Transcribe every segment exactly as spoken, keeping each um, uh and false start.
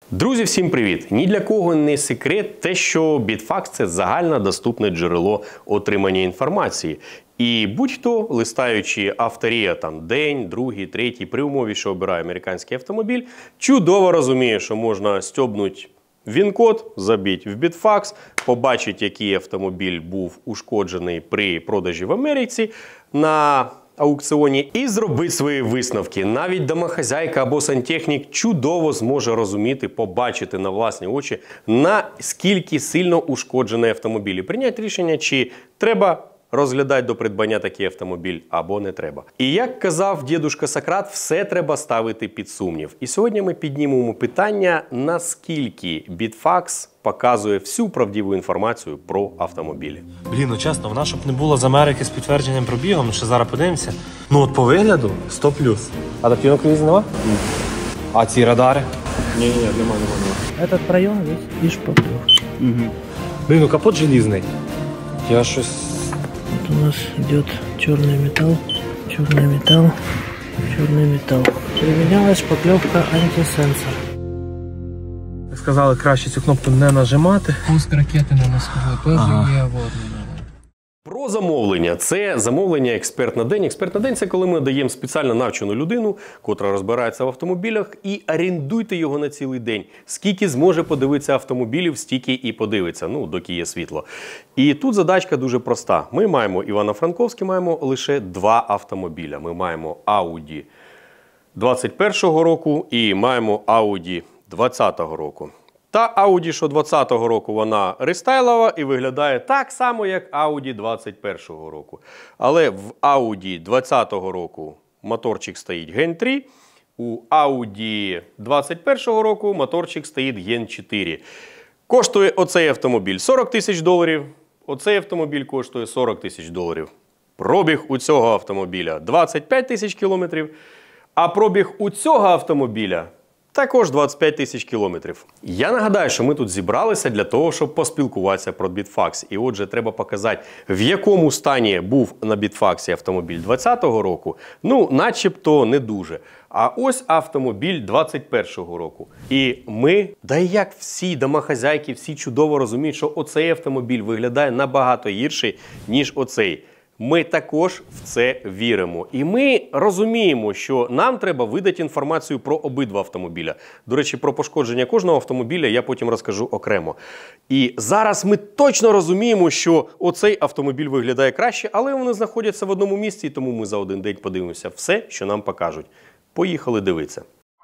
Друзі, всім привіт! Ні для кого не секрет те, що Bitfax – це загально доступне джерело отримання інформації. І будь-хто, листаючи авторія там день, другий, третій, при умові, що обирає американський автомобіль, чудово розуміє, що можна стьобнути він-код, забити в Bitfax, побачити, який автомобіль був ушкоджений при продажі в Америці на аукціоні і зробити свої висновки. Навіть домохазяйка або сантехнік чудово зможе розуміти, побачити на власні очі, наскільки сильно ушкоджений автомобіль. І прийняти рішення, чи треба розглядати до придбання такий автомобіль або не треба. І як казав дідушка Сократ, все треба ставити під сумнів. І сьогодні ми піднімемо питання, наскільки Bitfax показує всю правдиву інформацію про автомобілі. Блін, ну чесно, вона щоб не було з Америки з підтвердженням пробігом, ще зараз подивимося. Ну от по вигляду сто плюс. Адаптивного круїзу нема? Ні. А ці радари? Ні, ні, нема, нема, нема. Этот проем весь и шпаклев. Угу. Блін, ну капот желізний. Я щось... Вот у нас идет черный металл, черный металл, черный металл. Применялась шпаклевка антисенсор. Сказали, краще цю кнопку не нажимати. Пуск ракети на носковой тоже Ага. є, вот. Про замовлення. Це замовлення «Експерт на день». «Експерт на день» – це коли ми даємо спеціально навчену людину, котра розбирається в автомобілях, і орендуйте його на цілий день. Скільки зможе подивитися автомобілів, стільки і подивиться, ну, доки є світло. І тут задачка дуже проста. Ми маємо, Івано-Франковське маємо лише два автомобіля. Ми маємо Audi двадцять першого року і маємо Audi двадцятого року. Та Audi, що двадцятого року, вона рестайлова і виглядає так само, як Audi двадцять першого року. Але в Audi двадцятого року моторчик стоїть ген три, у Audi двадцять першого року моторчик стоїть ген чотири. Коштує оцей автомобіль сорок тисяч доларів, оцей автомобіль коштує сорок тисяч доларів. Пробіг у цього автомобіля двадцять п'ять тисяч кілометрів, а пробіг у цього автомобіля також двадцять п'ять тисяч кілометрів. Я нагадаю, що ми тут зібралися для того, щоб поспілкуватися про Bitfax. І отже, треба показати, в якому стані був на Bitfax автомобіль двадцятого року. Ну, начебто не дуже. А ось автомобіль двадцять першого року. І ми, да і як всі домохазяйки, всі чудово розуміють, що оцей автомобіль виглядає набагато гірше, ніж оцей. Ми також в це віримо. І ми розуміємо, що нам треба видати інформацію про обидва автомобіля. До речі, про пошкодження кожного автомобіля я потім розкажу окремо. І зараз ми точно розуміємо, що оцей автомобіль виглядає краще, але вони знаходяться в одному місці, тому ми за один день подивимося все, що нам покажуть. Поїхали дивитися.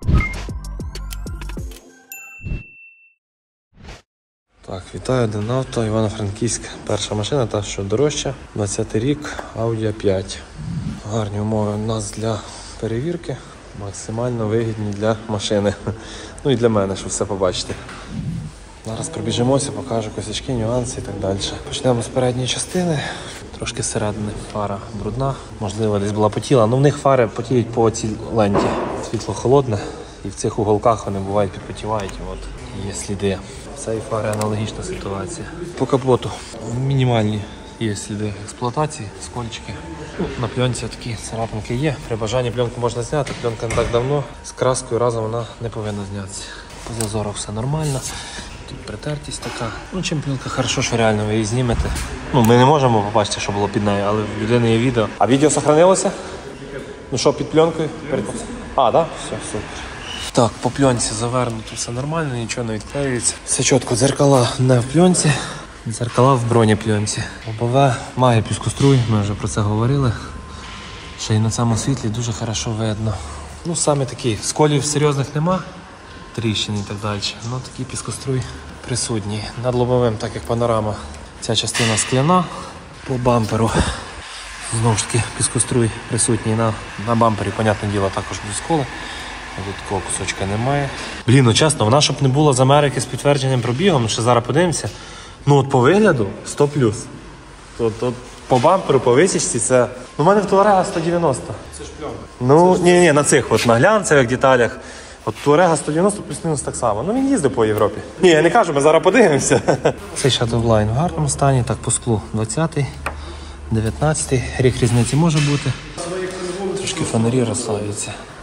Так, вітаю, Денавто, Івано-Франківськ. Перша машина, та що дорожча. двадцятий рік, Audi а п'ять. Гарні умови у нас для перевірки. Максимально вигідні для машини. Ну і для мене, щоб все побачити. Зараз пробіжимося, покажу косячки, нюанси і так далі. Почнемо з передньої частини. Трошки зсередини фара брудна. Можливо, десь була потіла. Ну в них фари потіють по цій ленті. Світло холодне. І в цих уголках вони бувають підпотівають. І от є сліди. В цій фарі аналогічна ситуація. По капоту мінімальні є сліди експлуатації, скольчики. Ну, на пленці такі царапинки є. При бажанні пленку можна зняти, пленка не так давно. З краскою разом вона не повинна знятися. По зазорах все нормально. Тут притертість така. Ну, чим пленка хорошо, що реально ви її знімете. Ну, ми не можемо побачити, що було під нею, але в людини є відео. А відео зберігалося? Ну що, під пленкою? А, так? Да? Все, супер. Так, по пленці завернуто все нормально, нічого не відклеюється. Все чітко, дзеркала не в пленці, дзеркала в бронепленці. Лобове має піскоструй, ми вже про це говорили. Ще й на цьому світлі дуже хорошо видно. Ну, саме такі, сколів серйозних нема, тріщин і так далі. Ну, такий піскоструй присутній. Над лобовим, так як панорама, ця частина скляна. По бамперу, знову ж таки, піскоструй присутній на, на бампері, понятне діло, також без сколи. Тут такого кусочка немає. Блін, ну чесно, вона щоб не була з Америки з підтвердженням пробігом, ще зараз подивимося. Ну от по вигляду сто плюс. Тут, тут по бамперу, по висічці це... Ну в мене в Туарега сто дев'яносто. Це ж пленка. Ну, ні-ні, на цих от, на глянцевих деталях. От Туарега сто дев'яносто плюс-мінус так само. Ну він їздив по Європі. Ні, я не кажу, ми зараз подивимося. Цей Shadowline в гарному стані, так по склу двадцятий, дев'ятнадцятий. Рік різниці може бути. Трошки фонарі розслаються.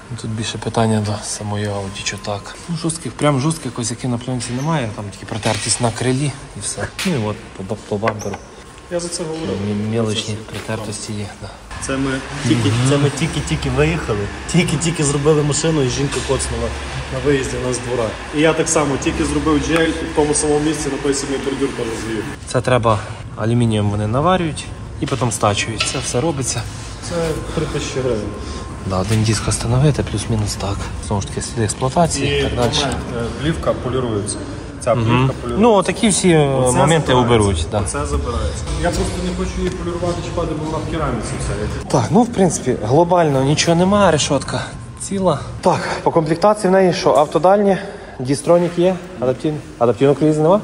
Тут більше питання до самої Audi, що так. Ну, жорстких, прям жорстких косяків на пленці немає, там тільки протертість на крилі і все. Ну і от по, по бамперу. Я за це говорив. Мілочні притертості є. Да. Це ми тільки, це ми тільки-тільки виїхали, тільки-тільки зробили машину і жінка коцнула на виїзді у нас з двора. І я так само тільки зробив джі ель і в тому самому місці на той самий бордюр теж звів. Це треба алюмінієм вони наварюють і потім стачують. Це все робиться. Це три тисячі гривень. Да, один диск встановити, плюс-мінус так. Знову ж таки, сліди експлуатації і так далі. момент, е, плівка полірується. Ця плівка полірується. Ну, такі всі Оце моменти забирається. уберуть. Да. Це забирається. Я просто не хочу її полірувати, чіпати, бо вона в кераміці все. Так, ну в принципі, глобально нічого немає, решетка ціла. Так, по комплектації в неї що, автодальні, дістронік є, адаптивний. Адаптивного круїзу нема?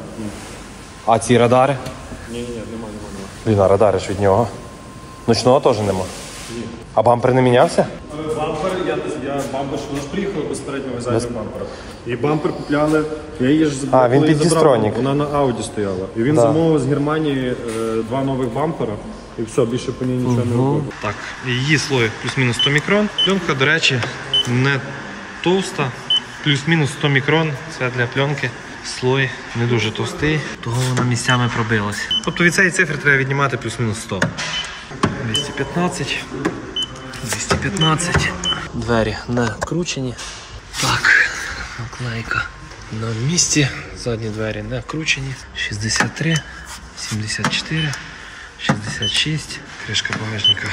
А ці радари? Ні, ні, ні, немає, немає. Блін, а радари ж від нього. Ночного теж нема. Ні. А бампер не мінявся? Бампер, я, я бампер, що у нас приїхали без переднього і заднього бампера. І бампер купляли, я її ж забрав, А, він коли під її забрав, дістронік. вона на Ауді стояла. І він Да. замовив з Германії е, два нових бампера, і все, більше по ній нічого не робив. Так, її слой плюс-мінус сто мікрон. Пленка, до речі, не товста. Плюс-мінус сто мікрон. Це для пленки. Слой не дуже товстий, того вона місцями пробилась. Тобто від цієї цифри треба віднімати плюс-мінус сто. двісті п'ятнадцять. двісті п'ятнадцять. Двері не вкручені. Так, наклейка на місці. Задні двері не вкручені. шістдесят три, сімдесят чотири, шістдесят шість. Кришка багажника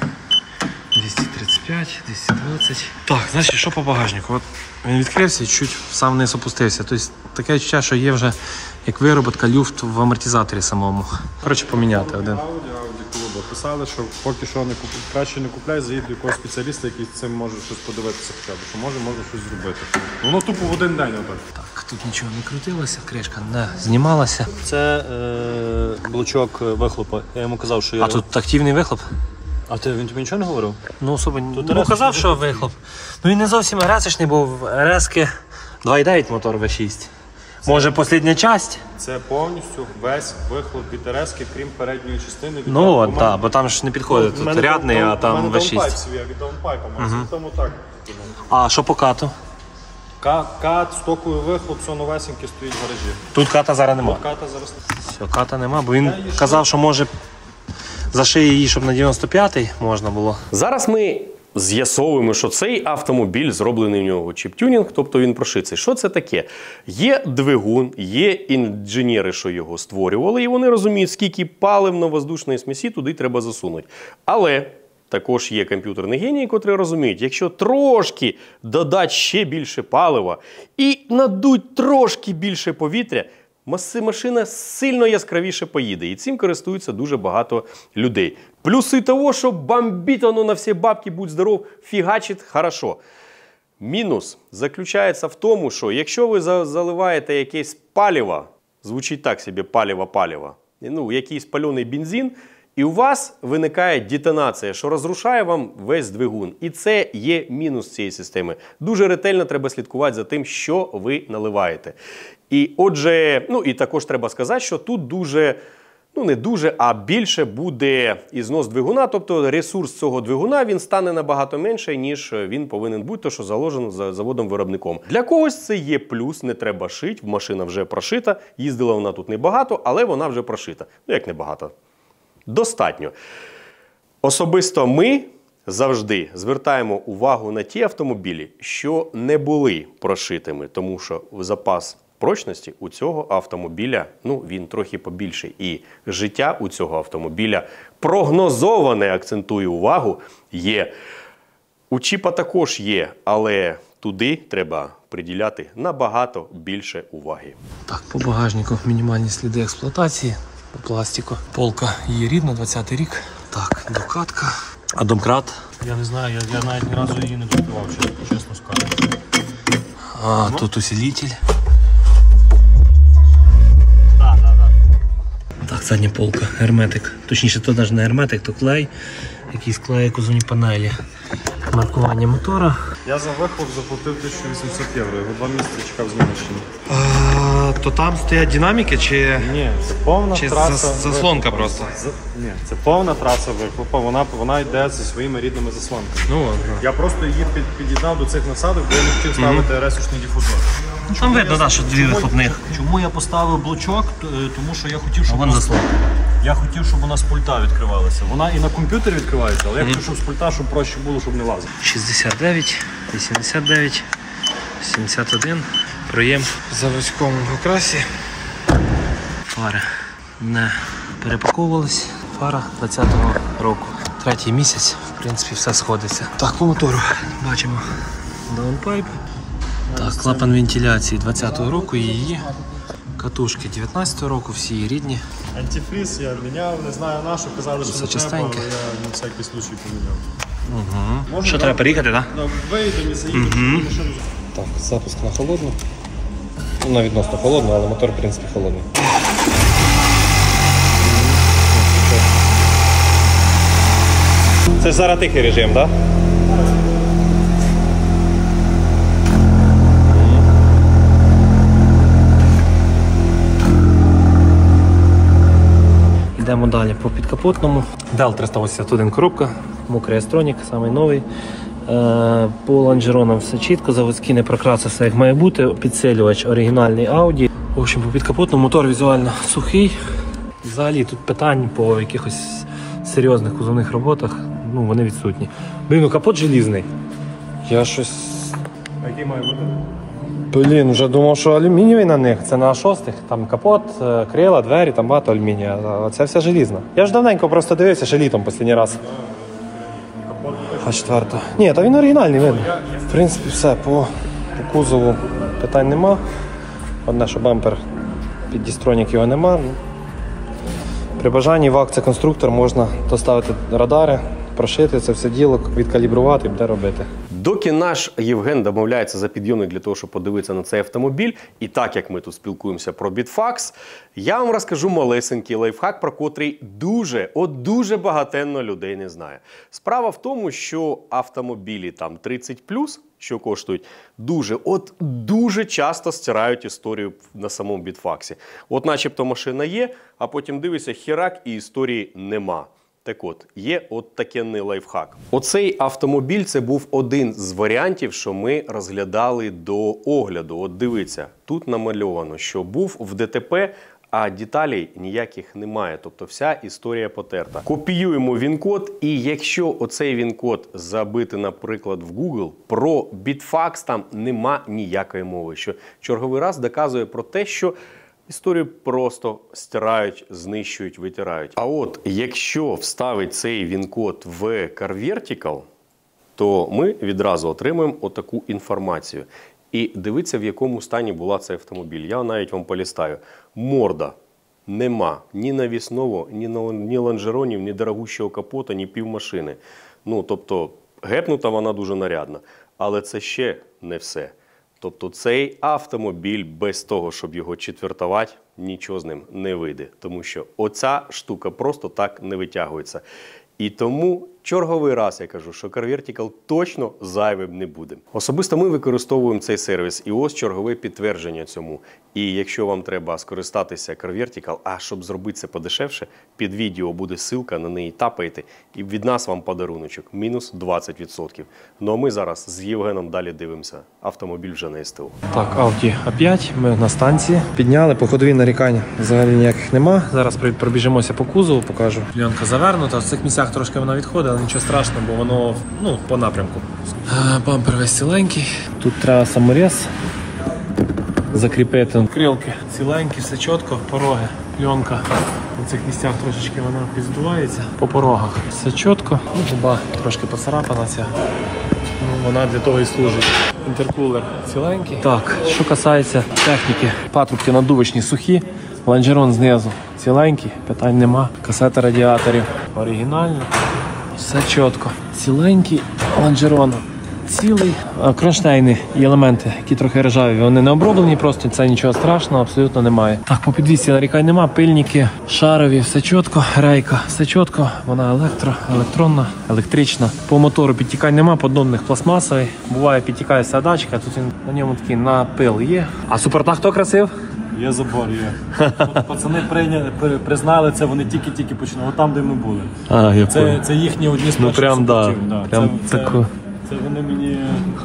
двісті тридцять п'ять, двісті двадцять. Так, значить, що по багажнику? От він відкрився і чуть в сам вниз опустився. Тобто таке відчуття, що є вже як вироботка люфт в амортизаторі самому. Коротше, поміняти один. Ауді, Ауді клубу. Писали, що поки що не куп... краще не купляй, заїдь до якогось спеціаліста, який з цим може щось подивитися хоча б, що може, може щось зробити. Воно тупо в один день отак. Так, тут нічого не крутилося, кришка не знімалася. Це е, блочок вихлопа. Я йому казав, що я... А тут активний вихлоп? А ти, він тобі нічого не говорив? Ну, особо ну, ресочний казав, що вихлоп. Ну він не зовсім ресочний, бо в РС-ки два і дев'ять мотор ве шість. Може, остання часть? Це повністю весь вихлоп від Терески, крім передньої частини. Від Ну, того, от, у мене- так, бо там ж не підходить. У Тут мене рядний, даун- а у там мене ве даунпайп шість. свій, я від даунпайпа маю, тому так. А що по кату? Кат, кат, стоковий вихлоп, все новесеньке стоїть в гаражі. Тут ката зараз нема. Ката зараз Все, ката нема, бо він казав, що може зашиє її, щоб на дев'яносто п'ятий можна було. Зараз ми з'ясовуємо, що цей автомобіль зроблений в нього чіп-тюнінг, тобто він прошитий. Що це таке? Є двигун, є інженери, що його створювали, і вони розуміють, скільки паливно-воздушної смісі туди треба засунути. Але також є комп'ютерні генії, котрі розуміють, якщо трошки додати ще більше палива і надуть трошки більше повітря, машина сильно яскравіше поїде. І цим користуються дуже багато людей. Плюси того, що бомбить воно на всі бабки, будь здоров, фігачить хорошо. Мінус заключається в тому, що якщо ви заливаєте якесь паліво, звучить так собі паліво-паліво, ну, якийсь пальоний бензин, і у вас виникає детонація, що розрушає вам весь двигун. І це є мінус цієї системи. Дуже ретельно треба слідкувати за тим, що ви наливаєте. І отже, ну і також треба сказати, що тут дуже, ну не дуже, а більше буде ізнос двигуна, тобто ресурс цього двигуна, він стане набагато менше, ніж він повинен бути, то що заложено за заводом-виробником. Для когось це є плюс, не треба шити, машина вже прошита, їздила вона тут небагато, але вона вже прошита. Ну як небагато? Достатньо. Особисто ми завжди звертаємо увагу на ті автомобілі, що не були прошитими, тому що запас прочності у цього автомобіля, ну, він трохи побільший. І життя у цього автомобіля прогнозоване, акцентую увагу, є. У чіпа також є, але туди треба приділяти набагато більше уваги. Так, по багажнику мінімальні сліди експлуатації. По пластику. Полка її рідна, двадцятий рік. Так, докатка. А домкрат? Я не знаю, я, я навіть ні разу її не відкривав, чесно скажу. А, ну? Тут усилитель. Так, так, так. Так, задня полка, герметик. Точніше, то навіть не герметик, то клей. Якийсь клей, кузовні панелі. Маркування мотора. Я за вихлоп заплатив тисячу вісімсот євро, його два місяці чекав з Німеччини. А, То там стоять динаміки чи, Ні, це повна чи траса. зас- заслонка вихлопу. просто? З- Ні, це повна траса вихлопа, вона, вона йде зі своїми рідними заслонками. Ну, от. Я просто її під, під'єднав до цих насадок, бо я не хотів ставити ресурсний дифузор. Там видно, да, що дві вихлопних. Чому я поставив блочок? Т- е, Тому що я хотів, щоб Вон вона- заслонка. я хотів, щоб вона з пульта відкривалася. Вона і на комп'ютері відкривається, але я хотів, щоб з пульта, щоб проще було, щоб не лазити. шістдесят дев'ять, вісімдесят дев'ять, сімдесят один. Проєм в заводському окрасі. Фари не перепаковувались. Фара двадцятого року. Третій місяць, в принципі, все сходиться. Так, по мотору бачимо даунпайп. Так, клапан вентиляції двадцятого року, її. Катушки дев'ятнадцятого року, всі її рідні. Антифріз я міняв, не знаю на що, казали, що Все не треба, чистеньке. але я на всякий случай поміняв. Можна, Що да? треба переїхати, так? Да, виїдемо і заїдемо, щоб машину. Так, запуск на холодну. Ну, на відносно холодну, але мотор, в принципі, холодний. Це ж зараз тихий режим, так? Да? Йдемо далі по підкапотному. Дел триста вісімдесят один коробка, мокрий астронік, самий новий. Е, По лонжеронам все чітко, заводський не прокрасився, все як має бути. Підсилювач оригінальний Audi. В общем, по підкапотному мотор візуально сухий. Взагалі тут питань по якихось серйозних кузовних роботах, ну вони відсутні. Блін, ну капот желізний. Я щось... А який має бути? Блін, вже думав, що алюмінієвий на них. Це на шостих. Там капот, е, крила, двері, там багато алюмінія. А це все желізно. Я ж давненько просто дивився, ще літом останній раз. А четверта. Ні, та він оригінальний видно. В принципі, все, по, по кузову питань нема. Одне, що бампер під дістронік його нема. При бажанні в акція конструктор можна доставити радари, прошити це все діло, відкалібрувати і буде робити. Доки наш Євген домовляється за підйомник для того, щоб подивитися на цей автомобіль, і так як ми тут спілкуємося про BitFax, я вам розкажу малесенький лайфхак, про котрий дуже, от дуже багатенно людей не знає. Справа в тому, що автомобілі там тридцять плюс, що коштують, дуже, от дуже часто стирають історію на самому BitFax. От начебто машина є, а потім дивишся, хірак і історії нема. Так от, є от такенний лайфхак. Оцей автомобіль – це був один з варіантів, що ми розглядали до огляду. От дивіться, тут намальовано, що був в ДТП, а деталей ніяких немає. Тобто вся історія потерта. Копіюємо він-код, і якщо оцей він-код забити, наприклад, в Google, про BitFax там нема ніякої мови. Що черговий раз доказує про те, що історію просто стирають, знищують, витирають. А от якщо вставить цей він-код в CarVertical, то ми відразу отримаємо отаку інформацію. І дивіться, в якому стані була цей автомобіль. Я навіть вам полістаю. Морда нема ні навісного, ні, ні лонжеронів, ні дорогущого капота, ні півмашини. Ну, тобто, гепнута вона дуже нарядна. Але це ще не все. Тобто цей автомобіль без того, щоб його четвертувати, нічого з ним не вийде. Тому що оця штука просто так не витягується. І тому черговий раз я кажу, що CarVertical точно зайвим не буде. Особисто ми використовуємо цей сервіс, і ось чергове підтвердження цьому. І якщо вам треба скористатися CarVertical, а щоб зробити це подешевше, під відео буде ссылка, на неї тапаєте, і від нас вам подаруночок, мінус двадцять відсотків. Ну а ми зараз з Євгеном далі дивимося. Автомобіль вже на СТО. Так, Audi а п'ять, ми на станції. Підняли, по ходові нарікань взагалі ніяких нема. Зараз пробіжимося по кузову, покажу. Пленка завернута, в цих місцях трошки вона відходить, але нічого страшного, бо воно ну, по напрямку. Бампер весь ціленький. Тут треба саморез закріпити. Крилки ціленькі, все чітко, пороги, пленка. На цих місцях трошечки вона підздувається. По порогах все чітко. Ну, губа трошки поцарапана ця. Ну, вона для того і служить. Інтеркулер ціленький. Так, що касається техніки. Патрубки надувочні сухі. Лонжерон знизу ціленький, питань нема. Касета радіаторів оригінальна. Все чітко. Ціленький лонжерон. Цілий. Кронштейни і елементи, які трохи ржаві, вони не оброблені, просто це нічого страшного, абсолютно немає. Так, по підвісці нарікань нема, пильники, шарові, все чітко, рейка, все чітко, вона електро, електронна, електрична. По мотору підтікань нема, поддонник пластмасовий, буває підтікає вся дачка, тут він, на ньому такий напил є. А супорта хто красив? Є забор, є. От пацани прийняли, при- признали це, вони тільки-тільки починали. От там, де ми були. А, я Це, це їхні одні з Ну, перших прям, да. суботів, да. Прям це, таку- це, це вони мені...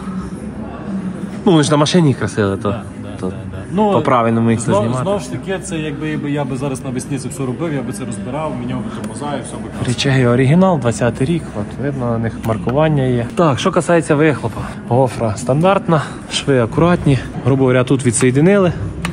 Ну, вони ж на машині красили, то, то Ну, по-правильному їх це знов, знімати. знову ж таки, це якби, якби я би зараз навесні це все робив, я би це розбирав, міняв би тормоза і все би красиво. Річеги оригінал, двадцятий рік, от видно, на них маркування є. Так, що касається вихлопа. Гофра стандартна, шви акуратні, грубо говоря, тут відсоєдинили.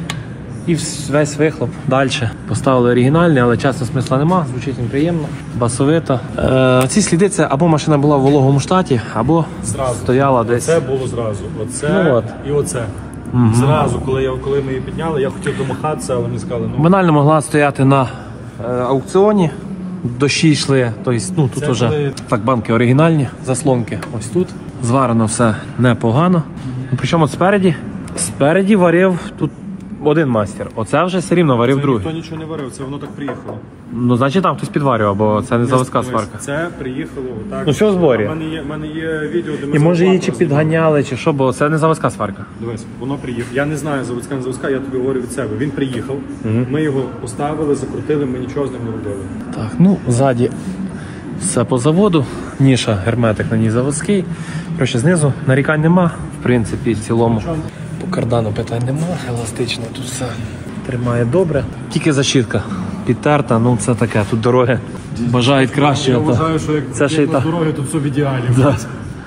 І вс- весь вихлоп далі. Поставили оригінальний, але чесно смисла нема, звучить він приємно, басовито. Е, ці сліди це або машина була в вологому штаті, або Зразу. стояла десь. Це було зразу. Оце Ну, от. і оце. Зразу, коли, я, коли ми її підняли, я хотів домахатися, але мені сказали, ну, Банально могла стояти на е, аукціоні, дощі йшли, тобто, ну, тут Це вже коли- так, банки оригінальні, заслонки ось тут. Зварено все непогано. Ну, причому от спереді, спереді варив тут один майстер. Оце вже все рівно варив це другий. ніхто нічого не варив, це воно так приїхало. Ну, значить там хтось підварював, бо це не заводська Дивись, сварка. Це приїхало отак. Ну, все в зборі. У мене є, в мене є відео, де ми І може її чи зарплату підганяли, чи що, бо це не заводська сварка. Дивись, воно приїхало. Я не знаю, заводська, не заводська, я тобі говорю від себе. Він приїхав, ми його поставили, закрутили, ми нічого з ним не робили. Так, ну, ззаді все по заводу, ніша, герметик на ній заводський. Коротше, знизу нарікань нема, в принципі, в цілому. По кардану питань нема, еластично тут все тримає добре. Тільки защітка підтерта, ну це таке, тут дороги бажають краще. Я то вважаю, що як, це ще й як на та- дороги, то все в ідеалі. Да.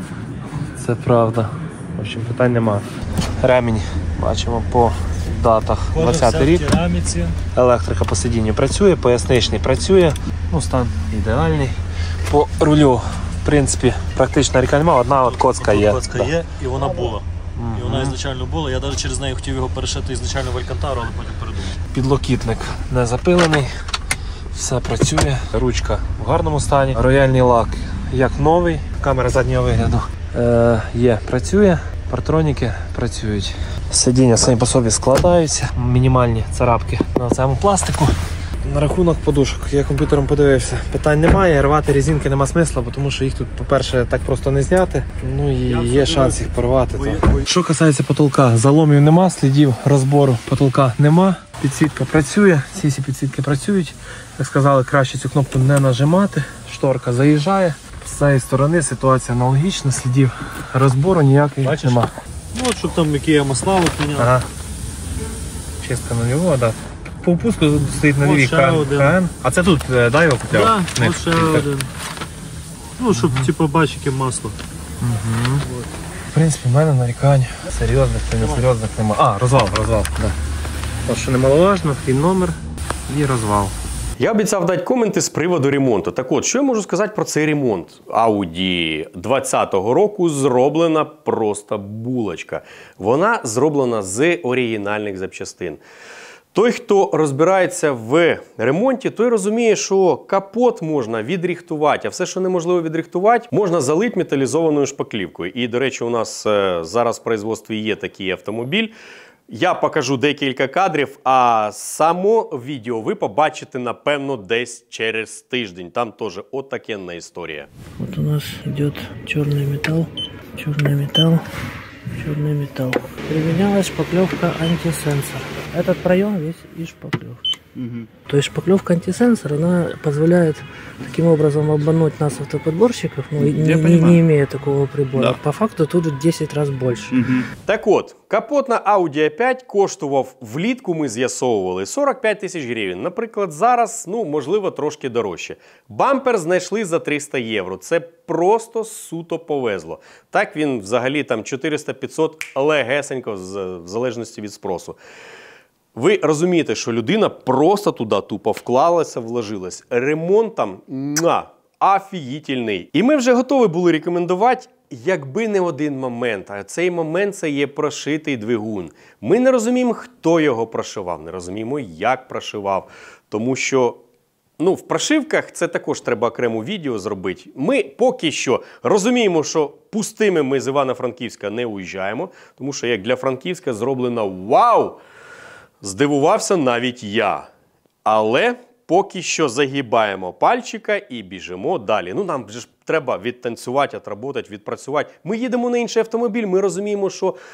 Це правда. В общем, питань нема. Ремінь бачимо по датах. двадцятий рік. кераміці. Електрика по сидінню працює, поясничний працює. Ну, стан ідеальний. По рулю, в принципі, практично нарікань немає, одна от коцка є. Коцка Да. є, і вона була. І вона ізначально була. Я навіть через неї хотів його перешити ізначально в Алькантару, але потім передумав. Підлокітник не запилений, все працює. Ручка в гарному стані. Рояльний лак як новий, камера заднього вигляду е, є, працює, партроніки працюють. Сидіння самі по собі складаються, мінімальні царапки на цьому пластику. На рахунок подушок, я комп'ютером подивився, питань немає, рвати резинки нема смисла, бо тому що їх тут, по-перше, так просто не зняти, ну і є шанс їх порвати. То. Що касається потолка, заломів нема, слідів розбору потолка нема, підсвітка працює, ці всі підсвітки працюють. Як сказали, краще цю кнопку не нажимати, шторка заїжджає. З цієї сторони ситуація аналогічна, слідів розбору ніяких Бачиш? нема. Ну, от щоб там які я масла поміняв. Ага. Чистка нульова, так. Да. По впуску стоїть на От лівій ще КН. один. КН. А це тут, е, да, його купляв? Так, В них от ще кілька. один. Ну, щоб типу бачиш, яке масло. В принципі, в мене нарікань серйозних та несерйозних нема. А, розвал, розвал. Да. Ось що немаловажно, і номер, і розвал. Я обіцяв дати коменти з приводу ремонту. Так от, що я можу сказати про цей ремонт? Audi двадцятого року зроблена просто булочка. Вона зроблена з оригінальних запчастин. Той, хто розбирається в ремонті, той розуміє, що капот можна відрихтувати, а все, що неможливо відрихтувати, можна залити металізованою шпаклівкою. І, до речі, у нас е, зараз в производстві є такий автомобіль. Я покажу декілька кадрів, а само відео ви побачите, напевно, десь через тиждень. Там теж отакенна історія. Вот у нас идет черный металл, черный металл, черный металл. Применялась шпаклевка антисенсор. Этот проем весь из шпаклевки. То есть шпаклевка антисенсор, она позволяет таким образом обмануть нас, автоподборщиков, но не, не, не имея такого прибора. Да. По факту тут в десять раз больше. Так от, капот на Audi а п'ять коштував влітку, ми з'ясовували, сорок п'ять тисяч гривень. Наприклад, зараз, ну, можливо, трошки дорожче. Бампер знайшли за триста євро. Це просто суто повезло. Так він взагалі там чотириста-п'ятсот легесенько, в залежності від спросу. Ви розумієте, що людина просто туди тупо вклалася, вложилась. Ремонт там муа, офігітельний. І ми вже готові були рекомендувати, якби не один момент. А цей момент – це є прошитий двигун. Ми не розуміємо, хто його прошивав, не розуміємо, як прошивав. Тому що, ну, в прошивках це також треба окремо відео зробити. Ми поки що розуміємо, що пустими ми з Івано-Франківська не уїжджаємо, тому що як для Франківська зроблено вау! Здивувався навіть я. Але поки що загибаємо пальчика і біжимо далі. Ну, нам же ж треба відтанцювати, отработати, відпрацювати. Ми їдемо на інший автомобіль, ми розуміємо, що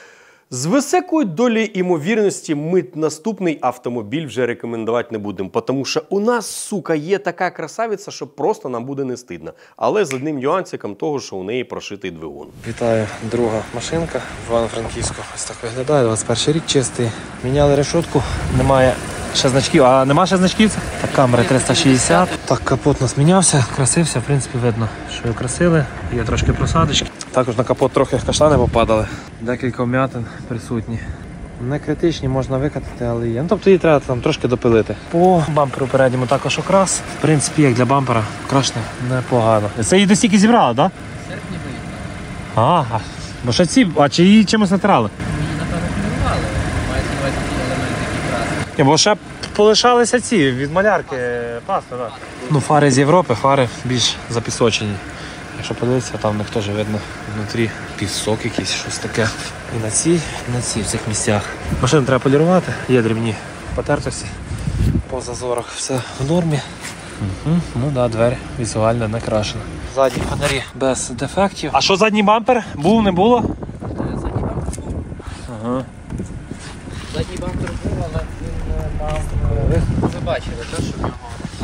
З високою долею імовірності ми наступний автомобіль вже рекомендувати не будемо, тому що у нас, сука, є така красавиця, що просто нам буде не стидно. Але з одним нюансиком того, що у неї прошитий двигун. Вітаю, друга машинка в Івано-Франківську. Ось так виглядає, двадцять перший рік чистий. Міняли решетку, немає ще значків, а нема ще значків? Так, камери триста шістдесят. Так, капот у нас мінявся, красився, в принципі, видно, що його красили. Є трошки просадочки. Також на капот трохи каштани попадали. Декілька вмятин присутні. Не критичні, можна викатати, але є. Ну, тобто її треба там трошки допилити. По бамперу передньому також окрас. В принципі, як для бампера, окрашено непогано. Це її до стільки зібрали, так? Да? Серпні виїхали. Ага. Бо ще ці, а чи її чимось натирали? Її, напевно, полірували. Мають на увазі ті елементи, які красні. Ні, бо ще полишалися ці від малярки паста, так. Ну, фари з Європи, фари більш запісочені. Якщо подивитися, там в них теж видно внутрі пісок якийсь, щось таке. І на цій, і на цій, в цих місцях. Машину треба полірувати, є дрібні потертості. По зазорах все в нормі. Угу. Ну так, да, двері візуально не крашена. Задні фонарі без дефектів. А що задній бампер? Був, не було? Задній бампер був. Ага. Задній бампер був, але він мав... Ви бачили, те, що в нього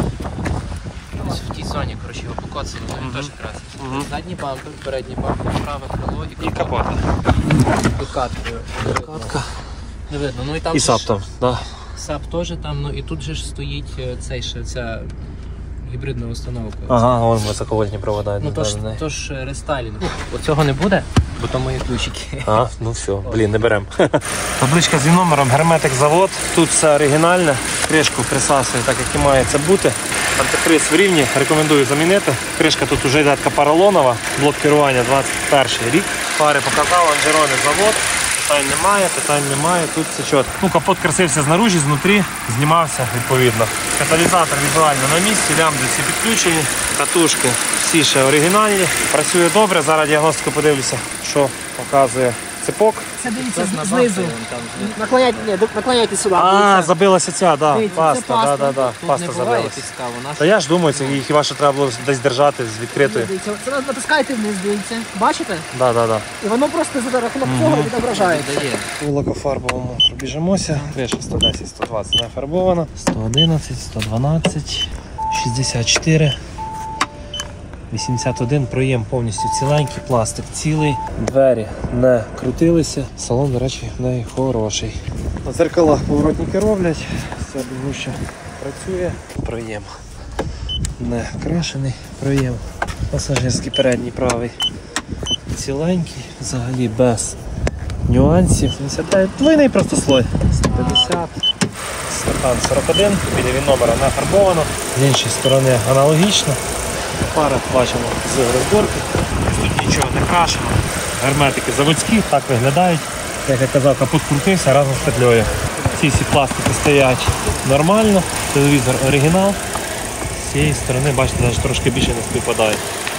ось в тій зоні, коротше, його покоцали, але він теж красився. Задній бампер, передній бампер, праве крило і І капот. докаткою. Катка. Не видно. Ну і там І же сап ж- там, да. Сап теж там, ну і тут же ж стоїть е, цей ще, ця гібридна установка. Ага, вон високовольтні провода. Ну то ж, то ж е, рестайлінг. Оцього не буде, бо то мої ключики. А, ну все, блін, не беремо. Табличка з номером, герметик завод. Тут все оригінальне. Кришку присасує так, як і має це бути. Антифриз в рівні, рекомендую замінити. Кришка тут вже йде така поролонова. Блок керування двадцять перший рік. Фари показав, лонжерони завод. Питань немає, питань немає, тут все чітко. Ну, капот красився знаружі, знутрі, знімався відповідно. Каталізатор візуально на місці, лямбди всі підключені, катушки всі ще оригінальні. Працює добре, зараз діагностику подивлюся, що показує цепок. Це дивіться знизу. Наклоняйте, ні, наклоняйте сюди. А, дивіться. забилася ця, да, Дивіться, це паста, паста. да, да, да, Тут паста не буває забилася. піска, вона Та я ж думаю, це її хіба що треба було десь держати з відкритою. Дивіться, це натискаєте вниз, дивіться. Бачите? Да, да, да. І воно просто за рахунок цього відображає. дає. У лакофарбовому пробіжимося. Криша сто десять сто двадцять не фарбована. сто одинадцять сто дванадцять шістдесят чотири вісімдесят один. Проєм повністю ціленький, пластик цілий. Двері не крутилися. Салон, до речі, в неї хороший. На дзеркалах поворотники роблять. Все що працює. Проєм не крашений. Проєм пасажирський передній правий. Ціленький, взагалі без нюансів. сімдесят дев'ять, двойний просто слой. сто п'ятдесят. Стакан сорок один, біля він номера не фарбовано. З іншої сторони аналогічно. Фари бачимо з розборки. Тут нічого не крашено. Герметики заводські, так виглядають. Як я казав, капот крутився разом з петлею. Ці всі пластики стоять нормально. Телевізор оригінал. З цієї сторони, бачите, навіть трошки більше не співпадає.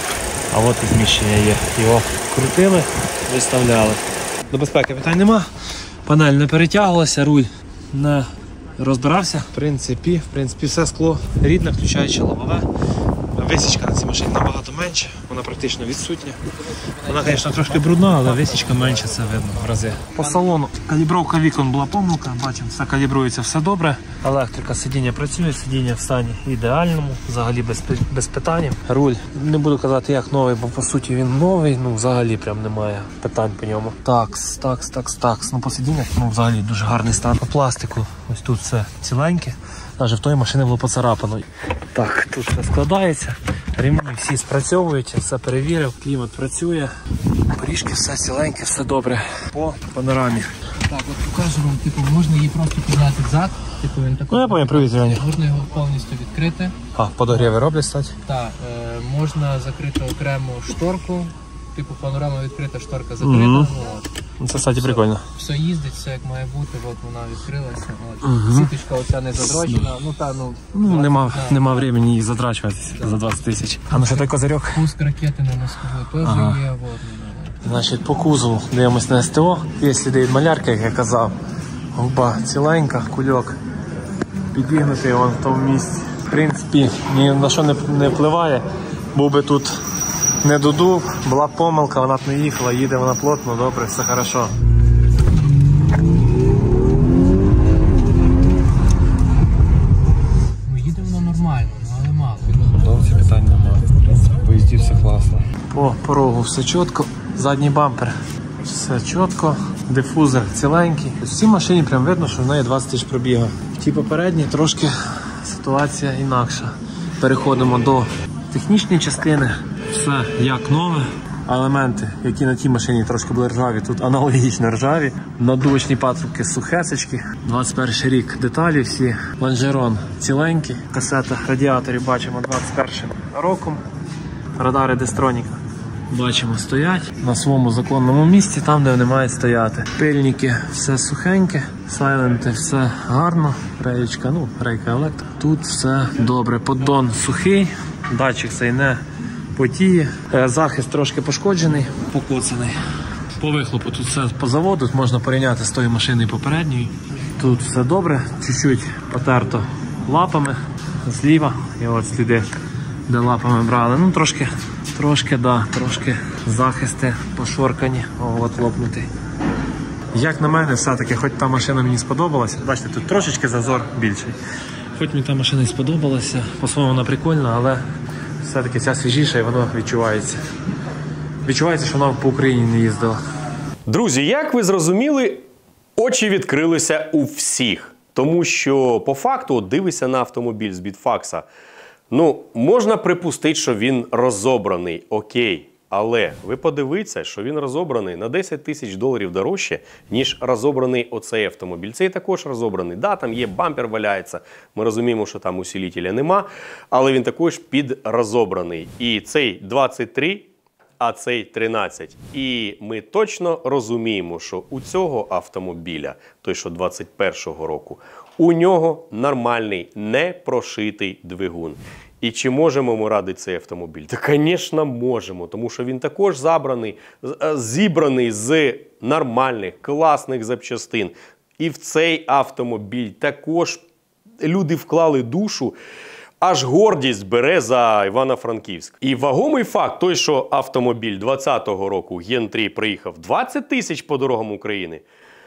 А от і зміщення є. Його крутили, виставляли. До безпеки питань нема. Панель не перетягувалася, руль не розбирався. В принципі, в принципі, все скло рідне, включаючи лобове. Висічка на цій машині набагато менше, вона практично відсутня. Вона, звісно, трошки брудна, але висічка менше, це видно в рази. По салону калібровка вікон була помилка, бачимо, все калібрується, все добре. Електрика, сидіння працює, сидіння в стані ідеальному, взагалі без, без питань. Руль, не буду казати як новий, бо по суті він новий, ну взагалі прям немає питань по ньому. Такс, такс, такс, такс. Ну по сидіннях, ну взагалі дуже гарний стан. По пластику, ось тут все ціленьке. Навіть в тої машини було поцарапано. Так, тут все складається. Ремні всі спрацьовують, все перевірив, клімат працює. Поріжки все ціленьке, все добре. По панорамі. Так, от покажу вам, типу, можна її просто підняти взад, типу він такий. Ну я пам'ятаю, привіт, Івані. Можна його повністю відкрити. А, подогріви роблять, стать? Так, е, можна закрити окрему шторку, типу панорама відкрита, шторка закрита. Мгм. От. Це, кстати, прикольно. Все їздить, все як має бути, от вона відкрилася. От. Сіточка оця не задрочена, ну та ну. Ну, нема, двадцять, нема времени її задрачуватися за двадцять тисяч. А ну що той козирьок? Пуск ракети на носкову теж Ага. є. От, ну, ну. Значить, по кузову дивимось на СТО. Є сліди від малярки, як я казав. Губа ціленька, кульок підігнутий вон в тому місці. В принципі, ні на що не, не впливає. Був би тут не додув, була помилка, вона б не їхала, їде вона плотно, добре, все хорошо. По порогу все чітко. Задній бампер все чітко. Дифузор ціленький. В цій машині прям видно, що в неї двадцять тисяч пробігу. В тій попередній трошки ситуація інакша. Переходимо до технічної частини. Все як нове. Елементи, які на тій машині трошки були ржаві, тут аналогічно ржаві. Надувочні патрубки сухесечки. двадцять перший рік деталі всі. Лонжерон ціленький. Касета радіаторів бачимо двадцять першим роком. Радари Дестроніка бачимо стоять на своєму законному місці, там де вони мають стояти. Пильники все сухеньке, сайленти все гарно, реєчка, ну рейка електро. Тут все добре. Поддон сухий, датчик цей не потіє. Захист трошки пошкоджений, покоцаний. По вихлопу тут все по заводу, тут можна порівняти з тою машиною попередньою. Тут все добре, чуть-чуть потерто лапами зліва, і от сліди, де лапами брали. Ну трошки, трошки, да, трошки захисти пошоркані, о, от лопнутий. Як на мене, все-таки, хоч та машина мені сподобалася, бачите, тут трошечки зазор більший. Хоч мені та машина і сподобалася, по-своєму вона прикольна, але все-таки ця свіжіша і воно відчувається. Відчувається, що вона по Україні не їздила. Друзі, як ви зрозуміли, очі відкрилися у всіх. Тому що, по факту, от дивишся на автомобіль з Бітфакса. Ну, можна припустити, що він розобраний, окей. Але ви подивіться, що він розобраний на десять тисяч доларів дорожче, ніж розобраний оцей автомобіль. Цей також розобраний. Да, там є бампер валяється, ми розуміємо, що там усилителя нема, але він також підрозобраний. І цей двадцять три, а цей тринадцять. І ми точно розуміємо, що у цього автомобіля, той, що двадцять першого року, у нього нормальний, непрошитий двигун. І чи можемо ми радити цей автомобіль? Та, звісно, можемо, тому що він також забраний, зібраний з нормальних, класних запчастин. І в цей автомобіль також люди вклали душу, аж гордість бере за Івано-Франківськ. І вагомий факт той, що автомобіль двадцятого року Ген три приїхав двадцять тисяч по дорогам України,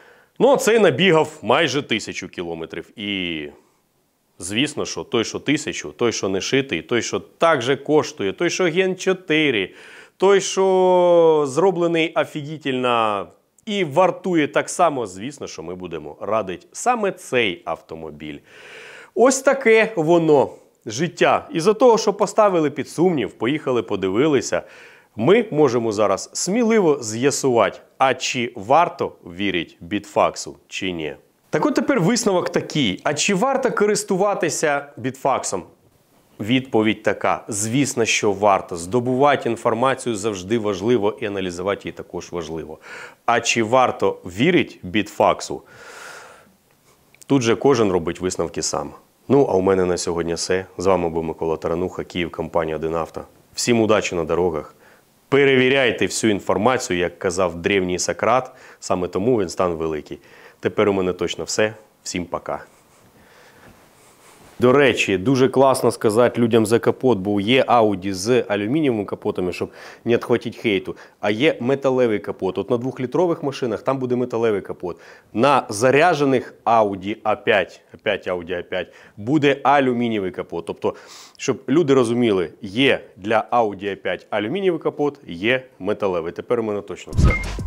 ну, цей набігав майже тисячу кілометрів. І звісно, що той, що тисячу, той, що не шитий, той, що так же коштує, той, що Ген чотири, той, що зроблений офігітельно і вартує так само, звісно, що ми будемо радити саме цей автомобіль. Ось таке воно життя. Із-за того, що поставили під сумнів, поїхали, подивилися, ми можемо зараз сміливо з'ясувати, а чи варто вірити Бітфаксу, чи ні. Так от тепер висновок такий. А чи варто користуватися Бітфаксом? Відповідь така. Звісно, що варто. Здобувати інформацію завжди важливо і аналізувати її також важливо. А чи варто вірити Бітфаксу? Тут же кожен робить висновки сам. Ну, а у мене на сьогодні все. З вами був Микола Тарануха, Київ, компанія один авто. Всім удачі на дорогах. Перевіряйте всю інформацію, як казав древній Сократ, саме тому він стан великий. Тепер у мене точно все. Всім пока. До речі, дуже класно сказати людям за капот, бо є Audi з алюмінієвими капотами, щоб не відхватити хейту, а є металевий капот. От на двохлітрових машинах там буде металевий капот. На заряджених Audi а п'ять, опять Audi а п'ять, буде алюмінієвий капот. Тобто, щоб люди розуміли, є для Audi а п'ять алюмінієвий капот, є металевий. Тепер у мене точно все.